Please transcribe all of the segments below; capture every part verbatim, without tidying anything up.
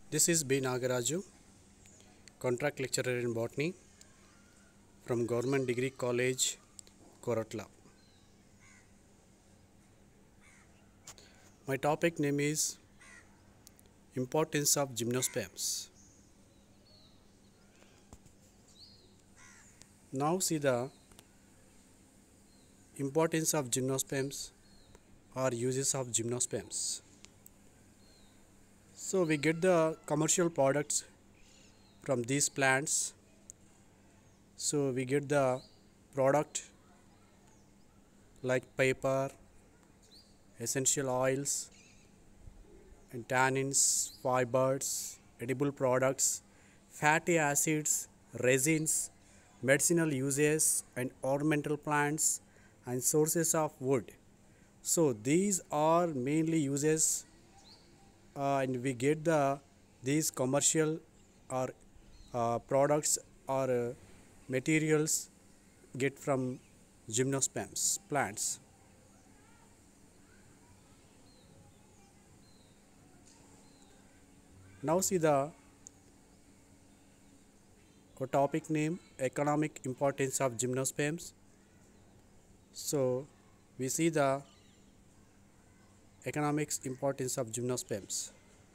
This is B. Nagaraju, contract lecturer in botany from Government Degree College, Koratla. My topic name is Importance of Gymnosperms. Now see the importance of gymnosperms or uses of gymnosperms. So we get the commercial products from these plants. So we get the product like paper, essential oils, and tannins, fibers, edible products, fatty acids, resins, medicinal uses, and ornamental plants and sources of wood. So these are mainly uses, uh, and we get the these commercial or uh, products or uh, materials get from gymnosperms plants. Now see the topic name economic importance of gymnosperms. So we see the economics importance of gymnosperms.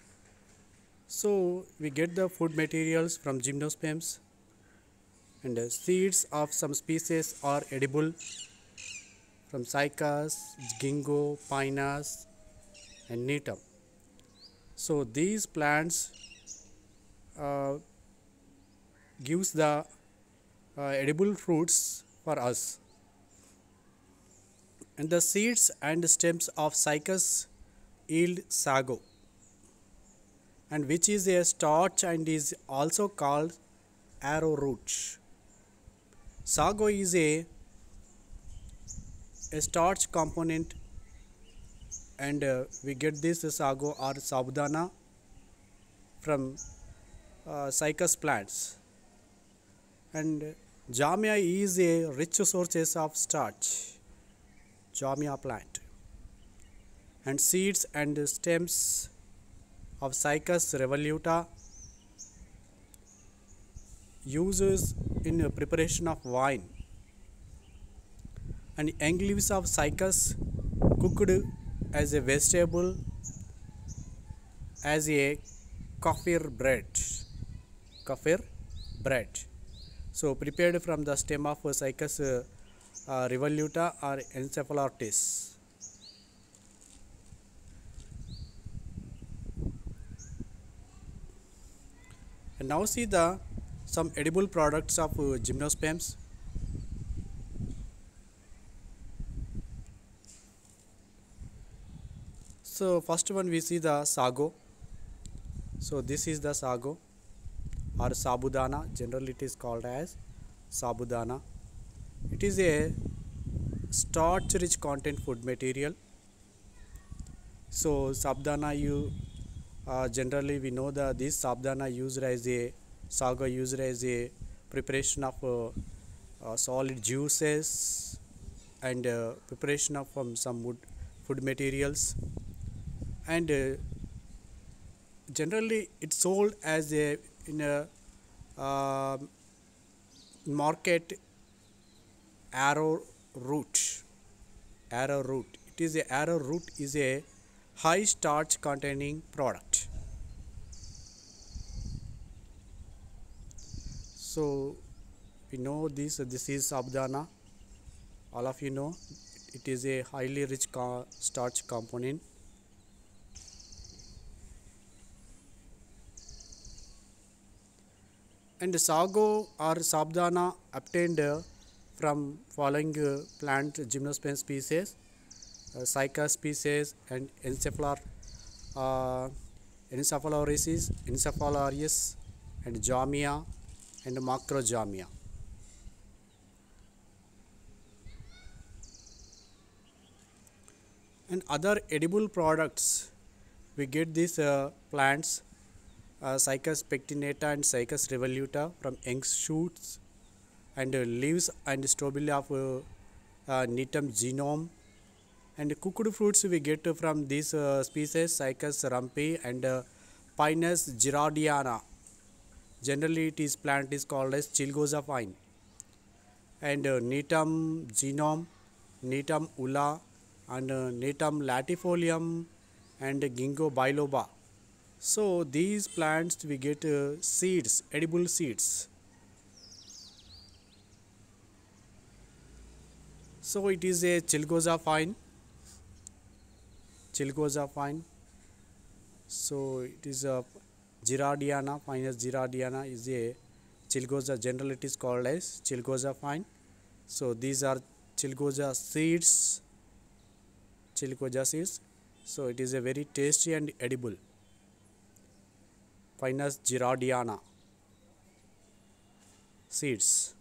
So we get the food materials from gymnosperms, and the seeds of some species are edible from cycas, ginkgo, pinus, and neem. So these plants uh, gives the uh, edible fruits for us, and the seeds and stems of cycas yield sago, and which is a starch and is also called arrowroot. Sago is a, a starch component, and uh, we get this sago or sabudana from uh, cycas plants, and jamia is a rich sources of starch, jamia plant, and seeds and stems of cycas revoluta uses in the preparation of wine, and young leaves of cycas cooked as a vegetable as a kafir bread kafir bread so prepared from the stem of cycas uh, uh, revoluta or encephalortis. And now see the some edible products of uh, gymnosperms. So first one we see the sago. So this is the sago or sabudana, generally it is called as sabudana. It is a starch rich content food material. So sabudana, you uh, generally we know that this sabudana used as a sago used as a preparation of uh, uh, solid juices and uh, preparation of um, some wood food materials, and uh, generally it's sold as a in a uh, market arrowroot. Arrowroot. It is a arrowroot is a high starch containing product. So we know this. This is sabudana. All of you know it is a highly rich co starch component. And sago or sabudana obtained uh, from following uh, plant gymnosperm species, uh, cycas species, and encephalar, uh, encephalorisis, encephalarius, and jamia, and macrojamia. And other edible products, we get these uh, plants, uh, Cycas pectinata and Cycas revoluta from young shoots, and uh, leaves and strobili of uh, uh, Netum genome, and cooked fruits we get from these uh, species Cycas rumpi and uh, Pinus gerardiana. Generally, it is plant is called as Chilgoza pine. And uh, Netum genome, Netum ula, and uh, Netum latifolium, and Ginkgo biloba. So these plants we get uh, seeds, edible seeds. So it is a Chilgoza pine. Chilgoza pine. So it is a Gerardiana, Pinus gerardiana is a Chilgoza. Generally it is called as Chilgoza pine. So these are Chilgoza seeds. Chilgoza seeds. So it is a very tasty and edible. Pinus gerardiana seeds.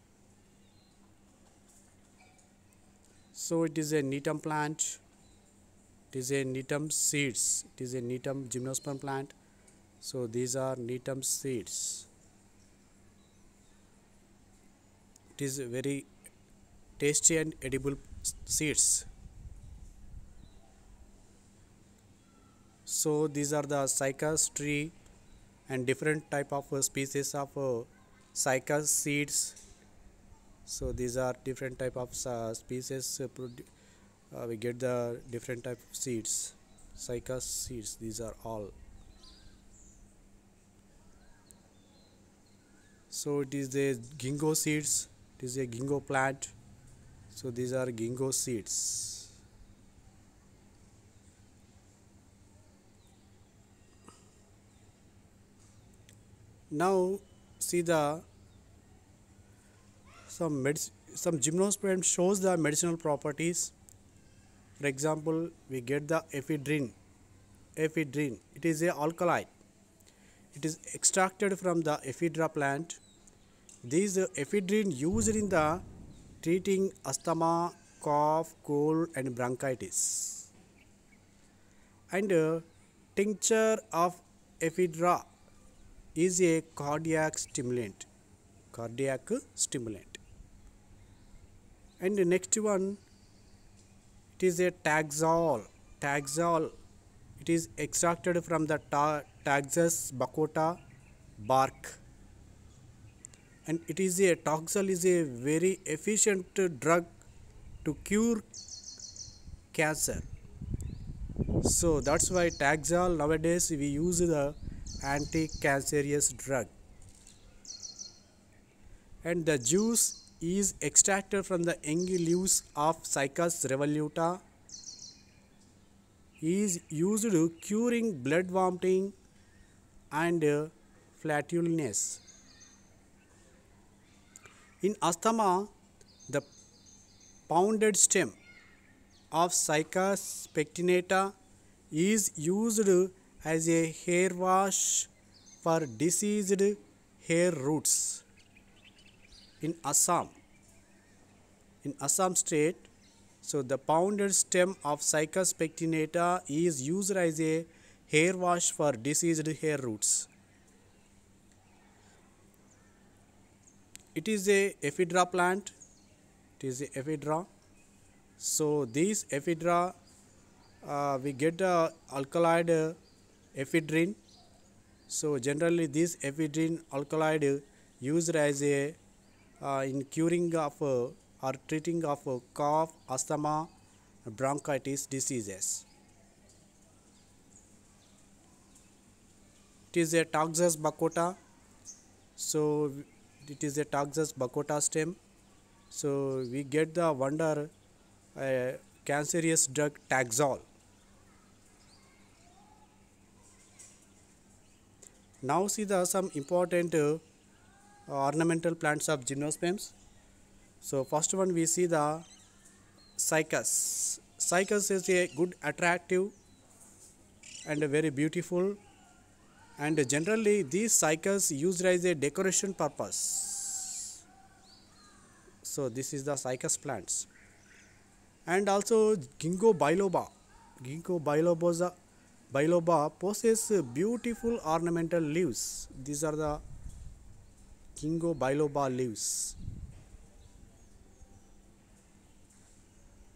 So it is a Netum plant. It is a Netum seeds. It is a Netum gymnosperm plant. So these are Netum seeds. It is very tasty and edible seeds. So these are the cycas tree and different type of uh, species of uh, cycas seeds. So these are different type of uh, species. Uh, uh, we get the different type of seeds, cycas seeds. These are all. So it is the ginkgo seeds. It is a ginkgo plant. So these are ginkgo seeds. Now see the some med some gymnosperm shows the medicinal properties. For example, we get the ephedrine. Ephedrine. It is a alkaloid. It is extracted from the ephedra plant. These uh, ephedrine used in the treating asthma, cough, cold, and bronchitis. And uh, tincture of ephedra is a cardiac stimulant. Cardiac stimulant. And the next one, it is a Taxol. Taxol. It is extracted from the ta Taxus bacota bark. And it is a Taxol is a very efficient drug to cure cancer. So that's why Taxol nowadays we use the anti-cancerous drug. And the juice is extracted from the young leaves of Cycas revoluta. Is used curing blood vomiting and uh, flatulence. In asthma, the pounded stem of Cycas pectinata is used as a hair wash for diseased hair roots. In Assam, in Assam state, so the pounded stem of Cycas pectinata is used as a hair wash for diseased hair roots. It is a ephedra plant. It is a ephedra. So these ephedra, uh, we get the alkaloid uh, ephedrine. So generally this ephedrine alkaloid uh, used as a uh, in curing of uh, or treating of uh, cough, asthma, bronchitis diseases. It is a Taxus bacota. So it is a Taxus bacota stem. So we get the wonder uh, cancerous drug Taxol. Now see the some important uh, ornamental plants of gymnosperms. So first one we see the Cycas. Cycas is a good attractive and very beautiful, and generally these cycas used as a decoration purpose. So this is the cycas plants. And also Ginkgo biloba. Ginkgo biloba, biloba possesses beautiful ornamental leaves. These are the Ginkgo biloba leaves.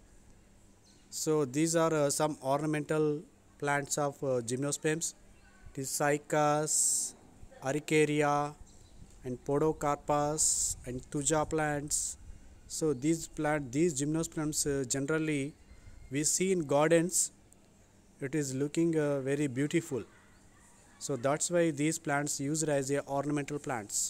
So these are uh, some ornamental plants of uh, gymnosperms. It is cycas, Araucaria, and Podocarpus and Thuja plants. So these plant, these gymnosperms uh, generally we see in gardens. It is looking uh, very beautiful. So that's why these plants used as a ornamental plants.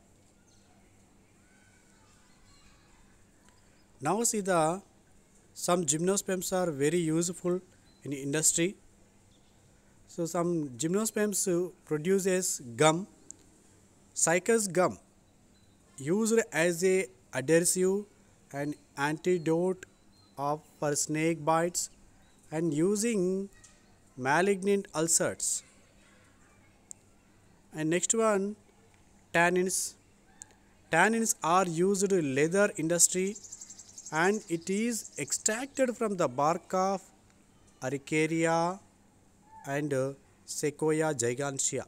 Now see the some gymnosperms are very useful in industry. So some gymnosperms uh, produces gum, cycas gum, used as a adhesive and antidote of for snake bites and using malignant ulcers. And next one, tannins. Tannins are used in leather industry and it is extracted from the bark of Araucaria and uh, Sequoia gigantea.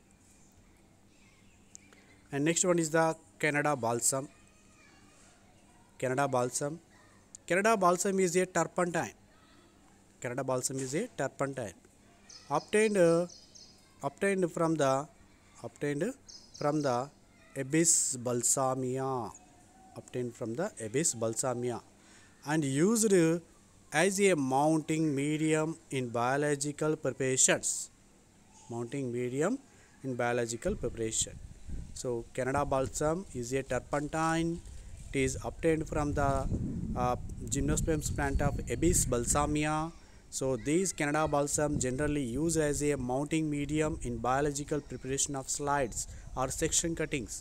And next one is the Canada balsam. Canada balsam. Canada balsam is a turpentine. Canada balsam is a turpentine obtained uh, obtained from the obtained from the Abies balsamea. Obtained from the Abies balsamea and used as a mounting medium in biological preparations. Mounting medium in biological preparation. So Canada balsam is a turpentine. It is obtained from the uh, gymnosperms plant of Abies balsamea. So these Canada balsam generally used as a mounting medium in biological preparation of slides or section cuttings.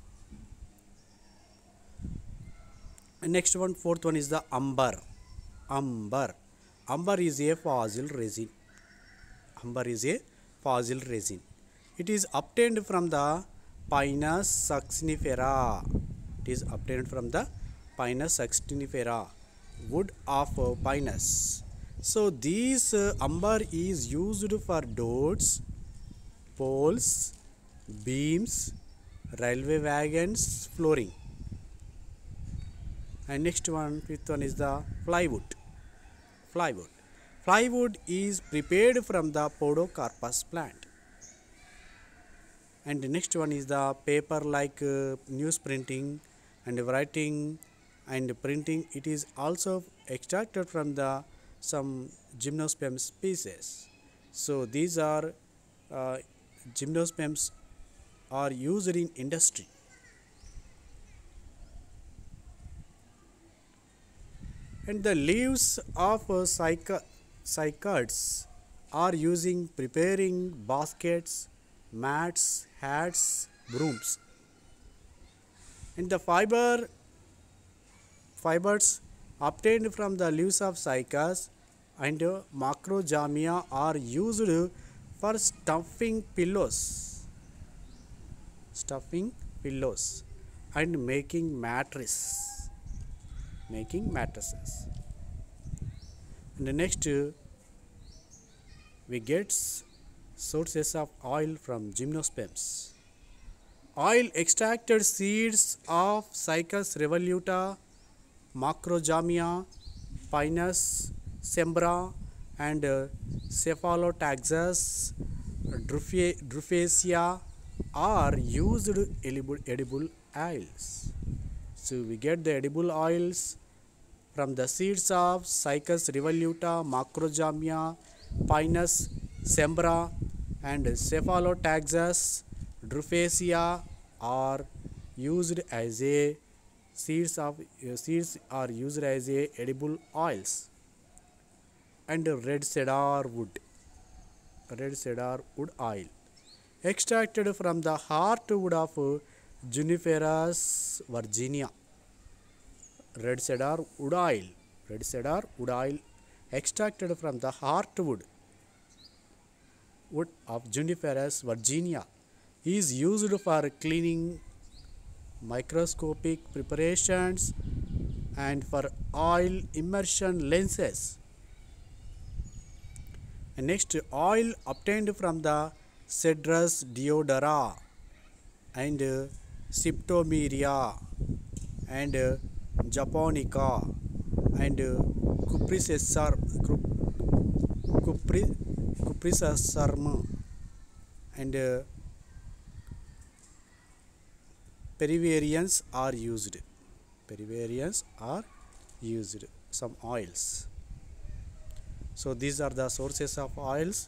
And next one, fourth one is the umber. Umber. Umber is a fossil resin. Umber is a fossil resin. It is obtained from the Pinus saxinifera. It is obtained from the Pinus saxinifera, wood of uh, Pinus. So this uh, umber is used for doors, poles, beams, railway wagons, flooring. And next one, fifth one is the plywood. Plywood. Plywood is prepared from the Podocarpus plant. And the next one is the paper like uh, news printing and writing and printing. It is also extracted from the some gymnosperm species. So these are uh, gymnosperms are used in industry. And the leaves of uh, cycads are using preparing baskets, mats, hats, brooms. And the fiber fibers obtained from the leaves of cycas and uh, macrogamia are used for stuffing pillows, stuffing pillows, and making mattress. Making mattresses. And the next uh, we get sources of oil from gymnosperms. Oil extracted seeds of Cycas revoluta, Macrogamia, Pinus sembra, and uh, Cephalotaxus drufacia are used edible, edible oils. So we get the edible oils from the seeds of Cycas revoluta, Macrogamia, Pinus sembra, and Cephalotaxus drufacia are used as a seeds of uh, seeds are used as a edible oils. And red cedar wood, red cedar wood oil extracted from the heartwood of Juniperus virginia. Red cedar wood oil, red cedar wood oil extracted from the heartwood wood of Juniperus virginia is used for cleaning, microscopic preparations, and for oil immersion lenses. And next, oil obtained from the Cedrus deodara and uh, Septomeria and uh, Japonica and uh, Cupricessar, Cupri, Cupricessarm and uh, perivarians are used. Perivarians are used, some oils. So these are the sources of oils.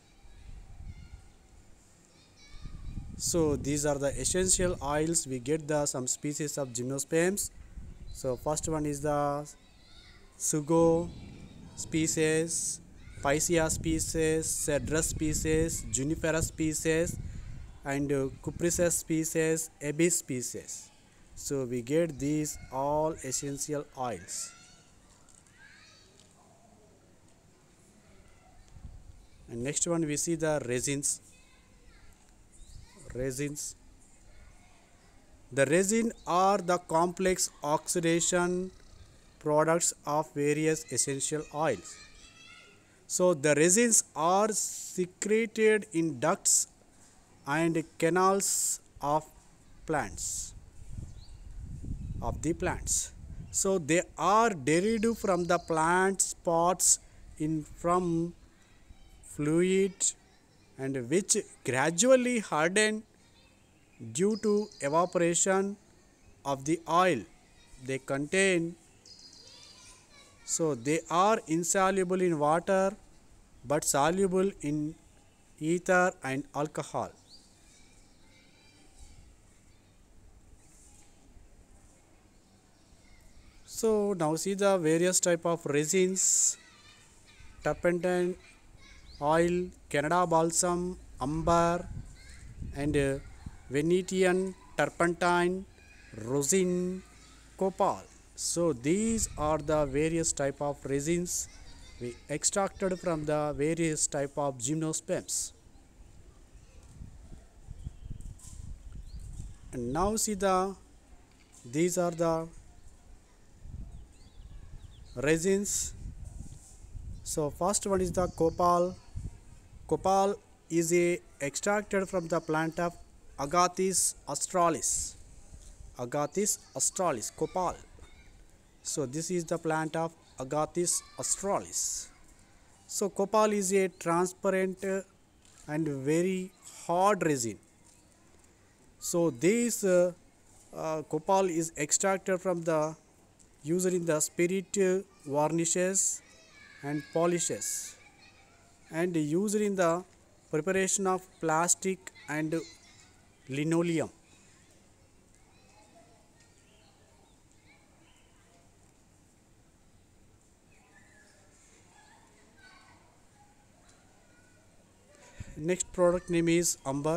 So these are the essential oils. We get the some species of gymnosperms. So first one is the Sugo species, Picea species, Cedrus species, Juniperus species, and uh, Cupressus species, Abies species. So we get these all essential oils. And next one we see the resins. Resins. The resin are the complex oxidation products of various essential oils. So the resins are secreted in ducts and canals of plants, of the plants. So they are derived from the plant spots in from fluid and which gradually harden due to evaporation of the oil they contain. So they are insoluble in water but soluble in ether and alcohol. So now see the various type of resins: turpentine oil, Canada balsam, amber, and uh, Venetian turpentine, rosin, copal. So these are the various type of resins we extracted from the various type of gymnosperms. And now see the these are the resins. So first one is the copal. Copal is a extracted from the plant of Agathis australis. Agathis australis, copal. So this is the plant of Agathis australis. So copal is a transparent and very hard resin. So this uh, uh, copal is extracted from the used in the spirit varnishes and polishes, and used in the preparation of plastic and linoleum. Next product name is amber.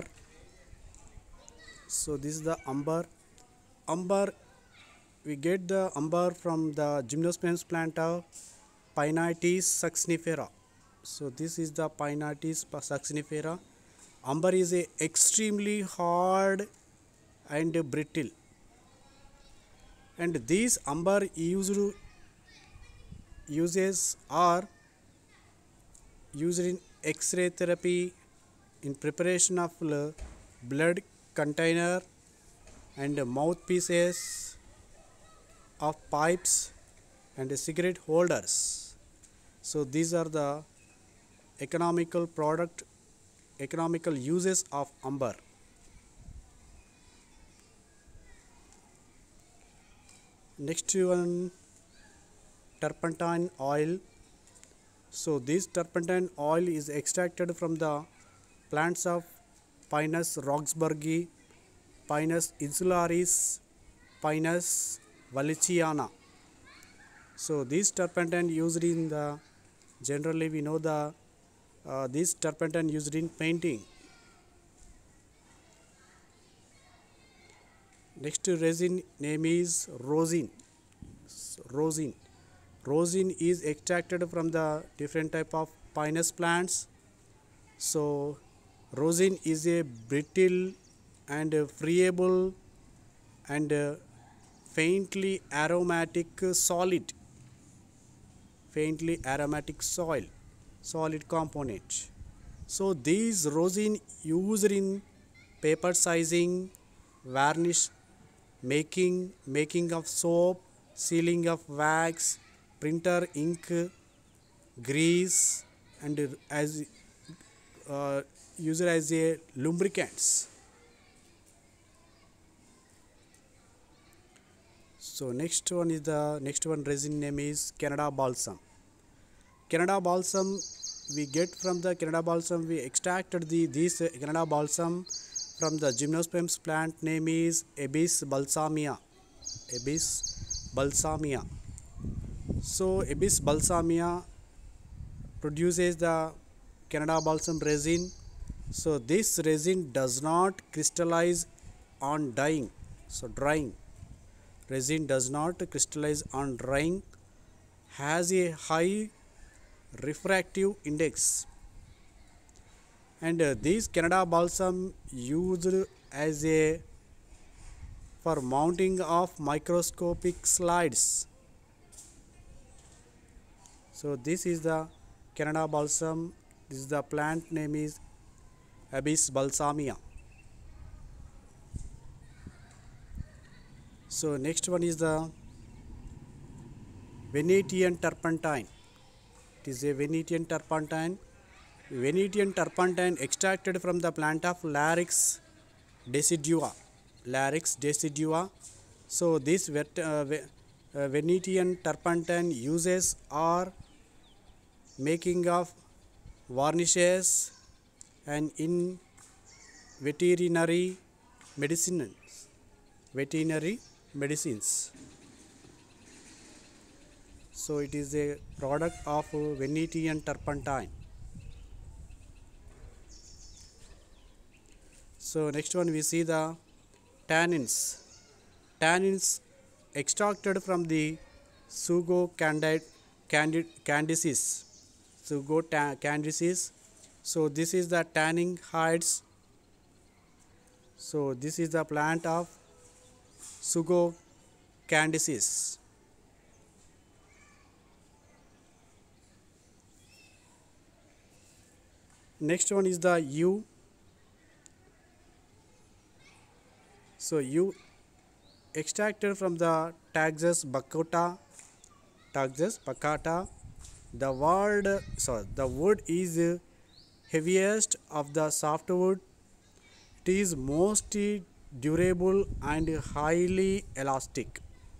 So this is the amber. Amber, we get the amber from the gymnosperms plant of Pinnatis succinifera. So this is the Pinnatis succinifera. Amber is a extremely hard and brittle, and these amber used uses are used in X-ray therapy, in preparation of blood container and mouthpieces of pipes and cigarette holders. So these are the economical product, economical uses of amber. Next one, turpentine oil. So this turpentine oil is extracted from the plants of Pinus roxburghi, Pinus insularis, Pinus wallichiana. So this turpentine used in the, generally we know the uh, this turpentine used in painting. Next resin name is rosin. So, rosin. Rosin is extracted from the different type of pinus plants. So rosin is a brittle and friable and faintly aromatic solid, faintly aromatic soil, solid component. So these rosin used in paper sizing, varnish making, making of soap, sealing of wax, printer ink, grease, and as uh, used as a lubricants. So next one is the next one resin name is Canada balsam. Canada balsam we get from the Canada balsam, we extracted the this uh, Canada balsam from the gymnosperms plant name is Abies balsamia. Abies balsamia. So Abies balsamia produces the Canada balsam resin. So this resin does not crystallize on drying. So drying resin does not crystallize on drying, has a high refractive index, and uh, this Canada balsam used as a for mounting of microscopic slides. So this is the Canada balsam. This is the plant name is Abies balsamia. So next one is the Venetian turpentine. It is a Venetian turpentine. Venetian turpentine extracted from the plant of Larix decidua. Larix decidua. So this vet, uh, uh, Venetian turpentine uses are making of varnishes and in veterinary medicines. Veterinary medicines. So it is a product of Venetian turpentine. So next one we see the tannins. Tannins extracted from the Sugo candid, candid, candices. Sugo candices. So this is the tanning hides. So this is the plant of Sugo candices. Next one is the yew. So yew extracted from the Taxus baccata. Taxus baccata. The word, sorry, the wood is heaviest of the softwood. It is most durable and highly elastic.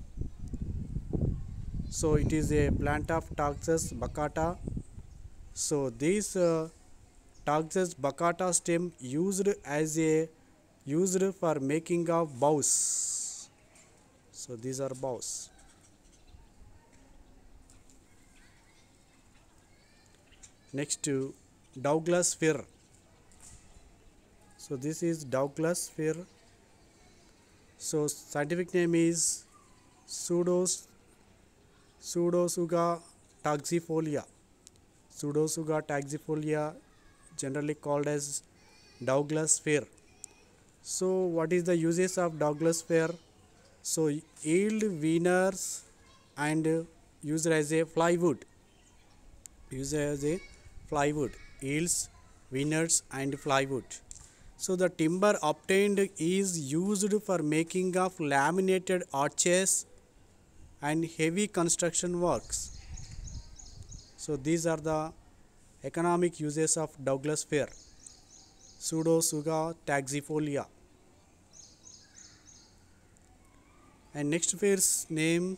So it is a plant of Taxus baccata. So this uh, Taxus baccata stem used as a used for making of bows. So these are bows. Next to Douglas fir. So this is Douglas fir. So scientific name is Pseudos Pseudotsuga taxifolia. Pseudotsuga taxifolia, generally called as Douglas fir. So what is the uses of Douglas fir? So yield wieners and used as a plywood. Used as a plywood. Yields, wieners and plywood. So the timber obtained is used for making of laminated arches and heavy construction works. So these are the economic uses of Douglas fir. Pseudotsuga taxifolia. And next fir's name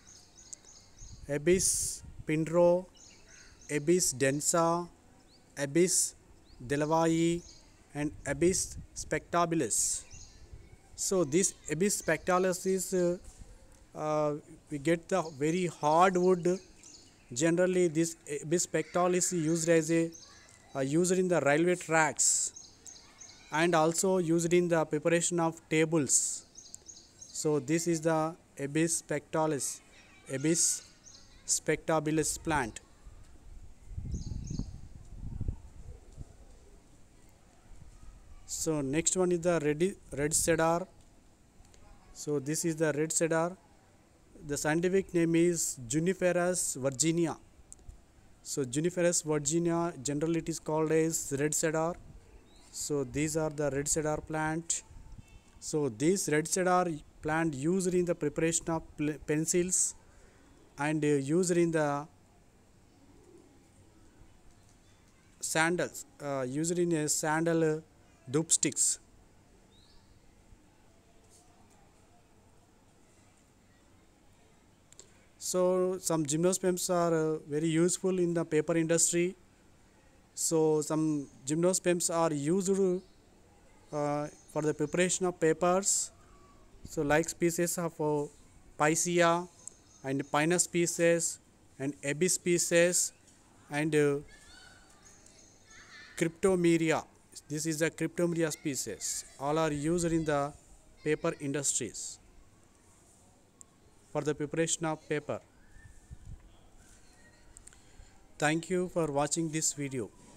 Abies pindro, Abies densa, Abies delavayi and Abies spectabilis. So this Abies spectabilis is uh, uh, we get the very hard wood. Generally this Abies spectabilis is used as a uh, used in the railway tracks and also used in the preparation of tables. So this is the Abies spectabilis, Abies spectabilis plant. So next one is the red, red cedar. So this is the red cedar. The scientific name is Juniperus virginia. So Juniperus virginia, generally it is called as red cedar. So these are the red cedar plant. So this red cedar plant used in the preparation of pencils and uh, used in the sandals, uh, used in a sandal uh, dope sticks. So some gymnosperms are uh, very useful in the paper industry. So some gymnosperms are used uh, for the preparation of papers. So like species of uh, Picea and Pinus species and Abies species and uh, Cryptomeria. This is the Cryptomeria species. All are used in the paper industries for the preparation of paper. Thank you for watching this video.